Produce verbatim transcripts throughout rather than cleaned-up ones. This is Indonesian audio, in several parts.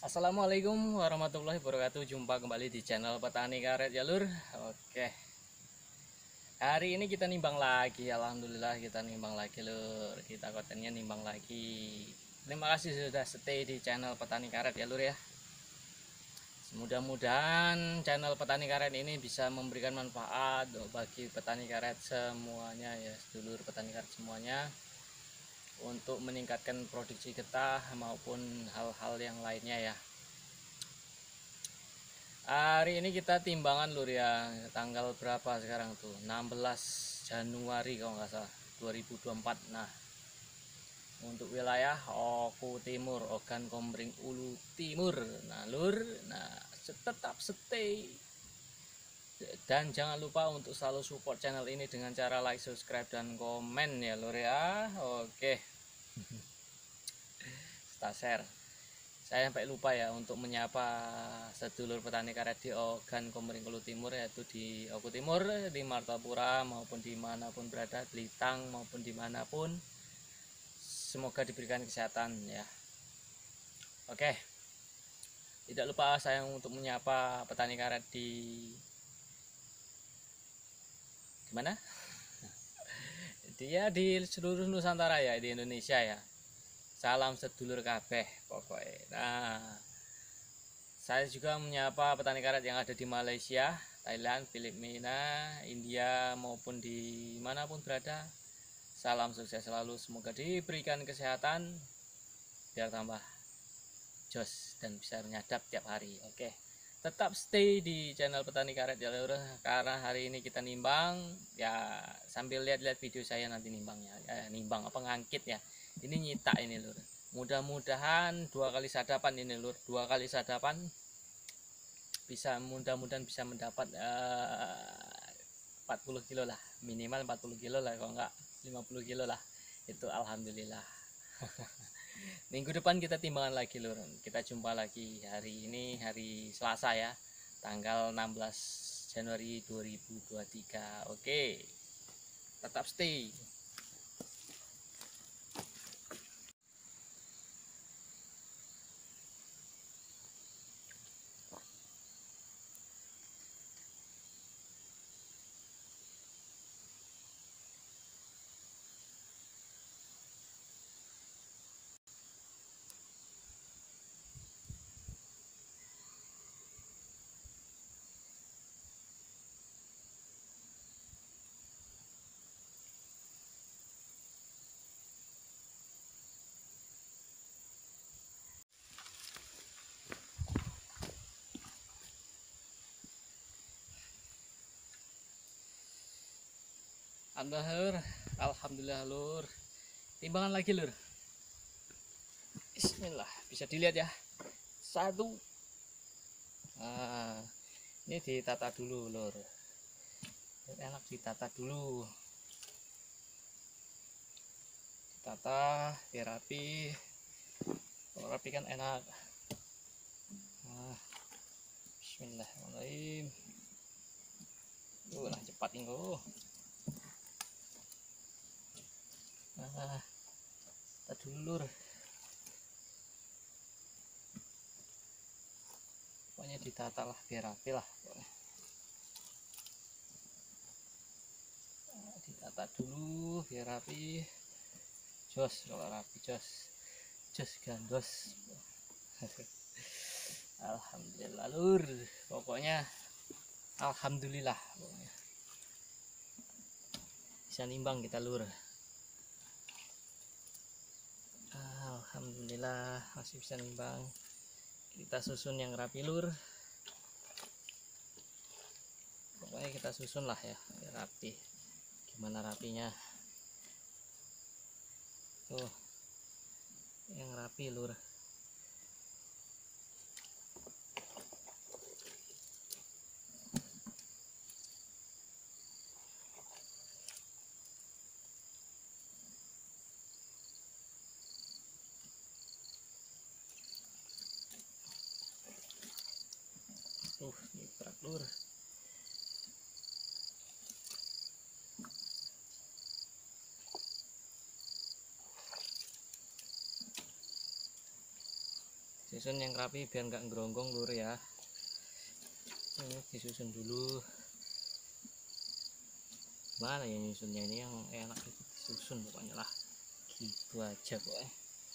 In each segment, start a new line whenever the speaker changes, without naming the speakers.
Assalamualaikum warahmatullahi wabarakatuh. Jumpa kembali di channel Petani Karet ya lur. Oke, hari ini kita nimbang lagi. Alhamdulillah kita nimbang lagi lur. Kita kontennya nimbang lagi. Terima kasih sudah stay di channel Petani Karet ya lur ya. Mudah-mudahan channel Petani Karet ini bisa memberikan manfaat bagi petani karet semuanya ya, sedulur petani karet semuanya, untuk meningkatkan produksi getah maupun hal-hal yang lainnya ya. Hari ini kita timbangan lur ya, tanggal berapa sekarang tuh, enam belas Januari kalau nggak salah, dua ribu dua puluh empat. Nah, untuk wilayah Oku Timur, Ogan Komering Ulu Timur. Nah lur, nah tetap stay dan jangan lupa untuk selalu support channel ini dengan cara like, subscribe, dan komen ya lur ya. Oke, kita share. Saya sampai lupa ya untuk menyapa sedulur petani karet di Ogan Komering Ulu Timur, yaitu di Oku Timur, di Martapura maupun dimanapun berada, Belitang maupun dimanapun, semoga diberikan kesehatan ya. Oke, tidak lupa saya untuk menyapa petani karet di mana? Dia di seluruh Nusantara ya, di Indonesia ya. Salam sedulur kabeh pokoknya. Nah, saya juga menyapa petani karet yang ada di Malaysia, Thailand, Filipina, India maupun di manapun berada. Salam sukses selalu, semoga diberikan kesehatan biar tambah jos dan bisa menyadap tiap hari. Oke, tetap stay di channel Petani Karet ya lur, karena hari ini kita nimbang ya, sambil lihat-lihat video saya nanti nimbangnya ya, nimbang apa ngangkit ya. Ini nyita ini lur, mudah-mudahan dua kali sadapan ini lur, dua kali sadapan bisa, mudah-mudahan bisa mendapat uh, empat puluh kilo lah, minimal empat puluh kilo lah, kalau enggak lima puluh kilo lah, itu alhamdulillah. Minggu depan kita timbangan lagi lur, kita jumpa lagi. Hari ini hari Selasa ya, tanggal enam belas Januari dua ribu dua puluh tiga. Oke, tetap stay. Alhamdulillah, alhamdulillah lur, timbangan lagi lur. Bismillah, bisa dilihat ya, satu. Nah, ini ditata dulu lur, enak ditata dulu, ditata biar rapi. Kalau rapi kan enak. Nah, bismillahirrahmanirrahim. Tuh lah, cepat ini loh. Nah, kita dulu lur, pokoknya ditata lah biar rapi lah pokoknya. Nah, ditata dulu biar rapi, jos kalau rapi, jos jos gandos. Alhamdulillah lur, pokoknya alhamdulillah pokoknya bisa nimbang kita lur. Alhamdulillah masih bisa nimbang. Kita susun yang rapi lur, pokoknya kita susun lah ya biar rapi. Gimana rapinya tuh, yang rapi lur. Tuh niprak lur. Susun yang rapi biar nggak ngeronggong lur ya. Ini disusun dulu. Mana ya nyusunnya, ini yang enak itu disusun pokoknya lah. Gitu aja pokoknya.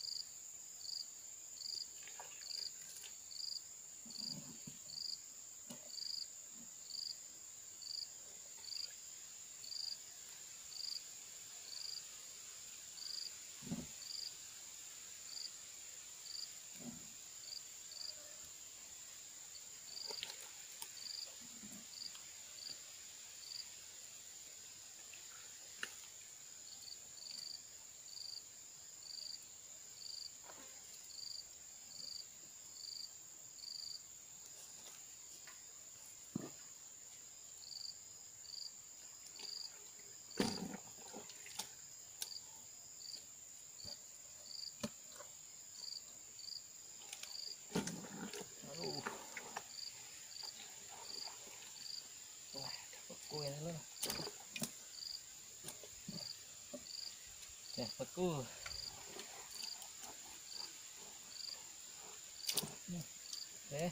Ini loh. Ya, beku. Eh.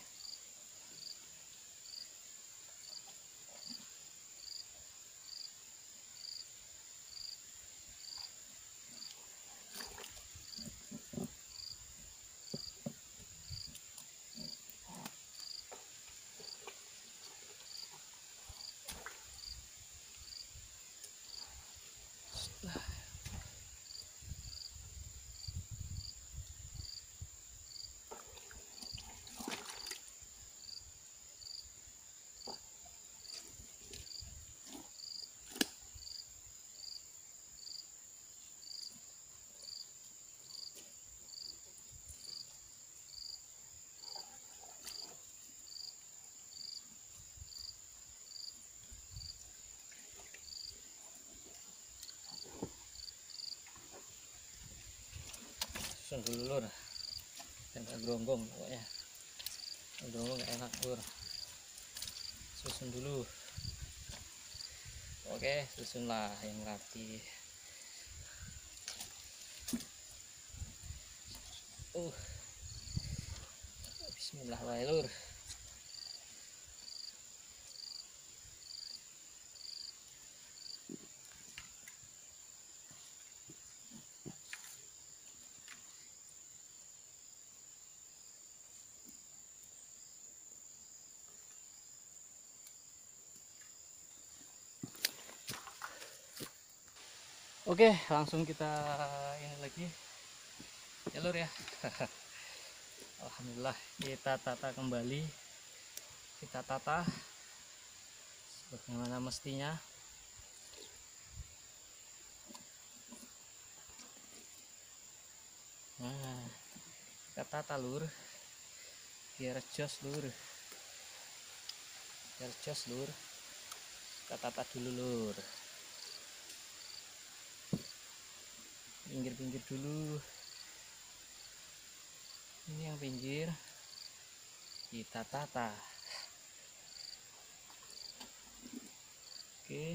Susun dulu lur, dan gak geronggong pokoknya. Geronggong gak enak lur. Susun dulu. Oke, susunlah yang rapi. Uh, Bismillah wae lur. Oke, langsung kita ini lagi ya lur ya. Alhamdulillah kita tata kembali, kita tata sebagaimana mestinya. Nah, kita tata lur biar jos lur, biar jos lur. Kita tata dulu lur, pinggir-pinggir dulu. Ini yang pinggir kita tata. Oke,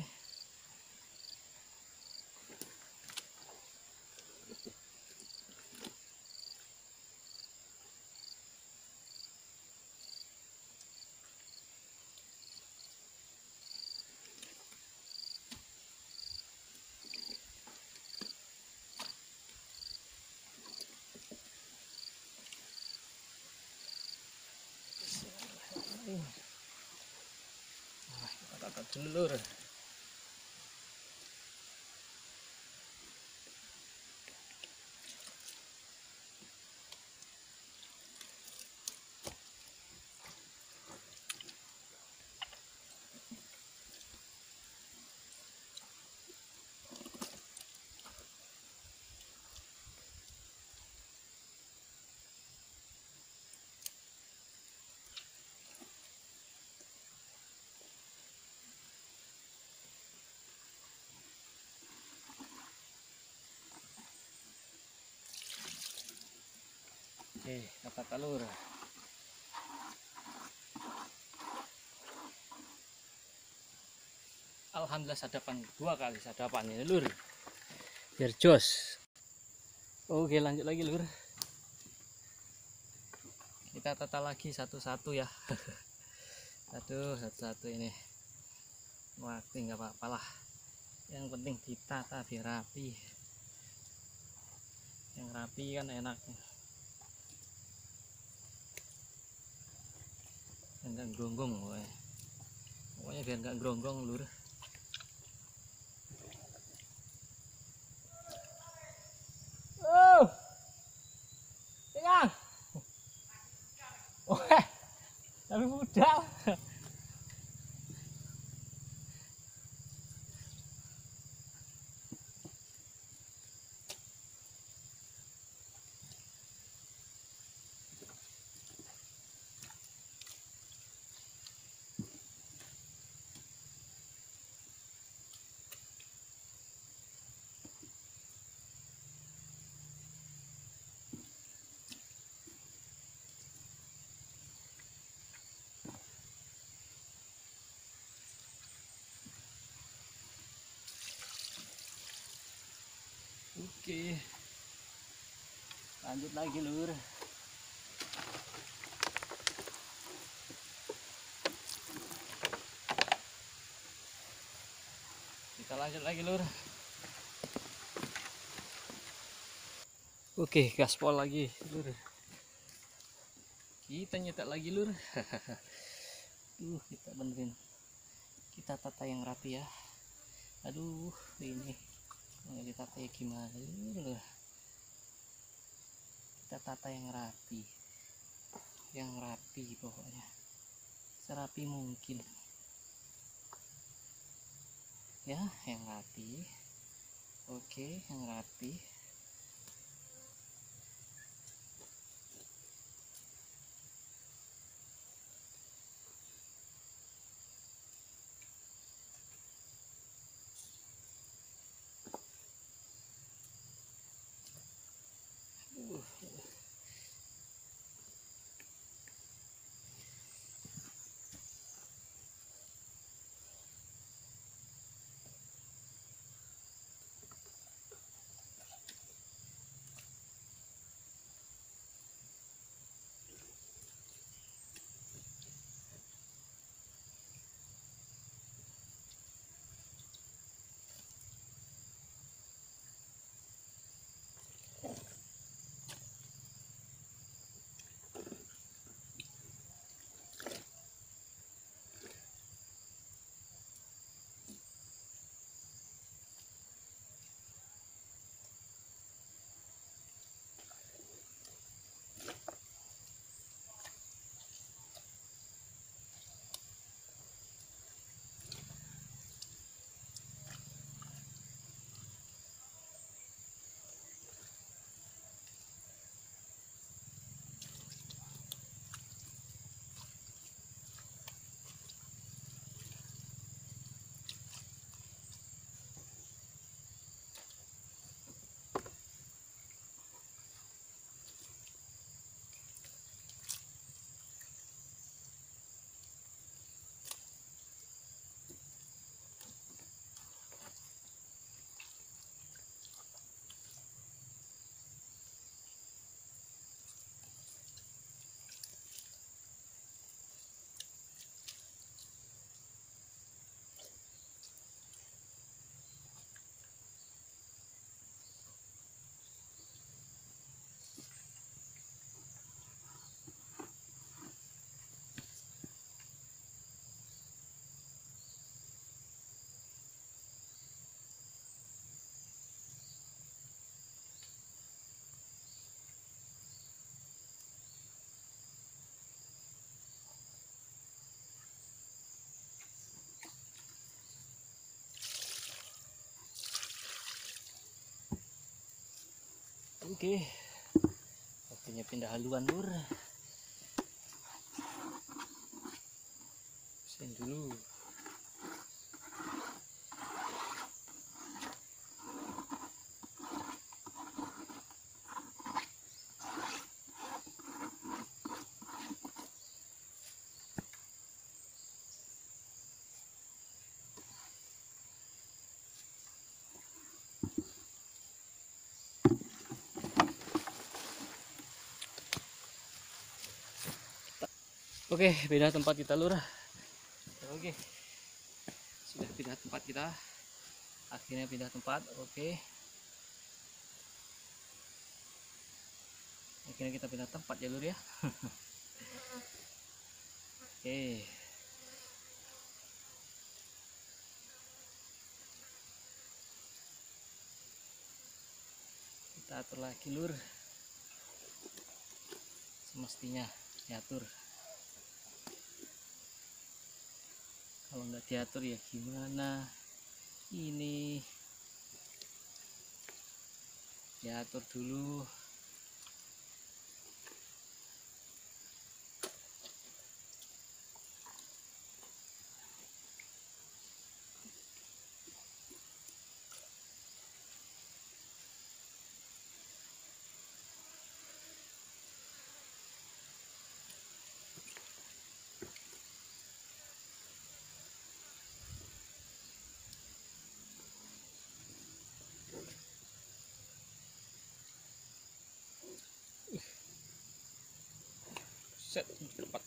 nah, kita tata dulu lur. Oke, kita telur. Alhamdulillah sadapan, dua kali sadapan ini lur, biar jos. Oke, lanjut lagi lur. kita tata lagi satu-satu ya. Aduh, satu-satu ini waktu nggak apa-apa lah, yang penting ditata biar rapi. Yang rapi kan enak, enggak geronggong pokoknya. Pokoknya biar nggak geronggong lur. Oh, pegang. Oh, tapi mudah. Oke, lanjut lagi lur. Kita lanjut lagi lur. Oke, gaspol lagi lur. Kita nyetak lagi lur. Tuh, kita benerin. Kita tata yang rapi ya. Aduh, ini nggak ditata ya gimana lur. Kita tata yang rapi, yang rapi pokoknya, serapi mungkin ya, yang rapi. Oke, yang rapi. uh. Oke, waktunya pindah haluan lur. Sen dulu. Oke, pindah tempat kita lur. Oke, sudah pindah tempat kita, akhirnya pindah tempat. Oke, akhirnya kita pindah tempat ya lur ya. Oke, kita atur lagi lur, semestinya diatur. Kalau nggak diatur ya gimana? Ini diatur dulu. Set cepat.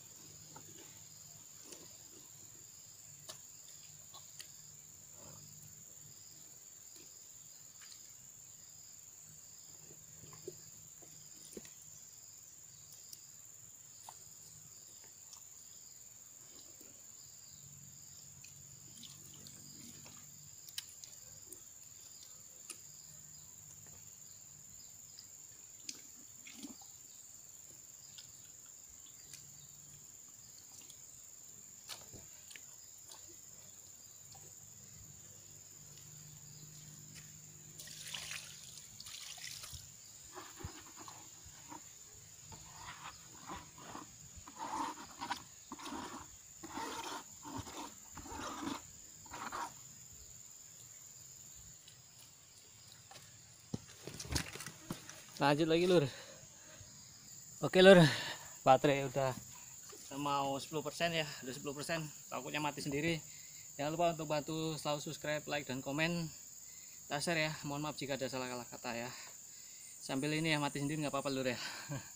Lanjut lagi lur. Oke lur, baterai udah mau sepuluh persen ya, udah sepuluh persen, takutnya mati sendiri. Jangan lupa untuk bantu selalu subscribe, like, dan komen, share ya. Mohon maaf jika ada salah kata ya. Sambil ini ya mati sendiri nggak apa-apa lur ya.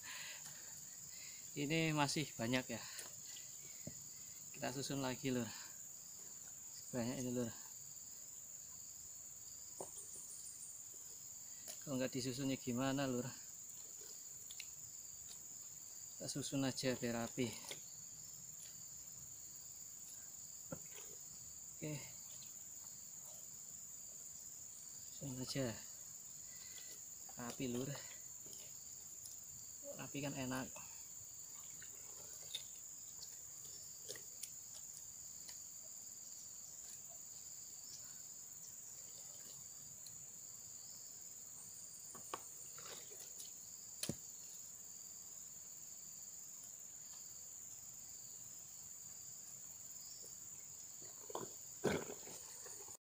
Ini masih banyak ya, kita susun lagi lur, banyak ini lur. Kalau nggak disusunnya gimana lur, kita susun aja biar rapi. Oke, susun aja rapi lur, rapi kan enak.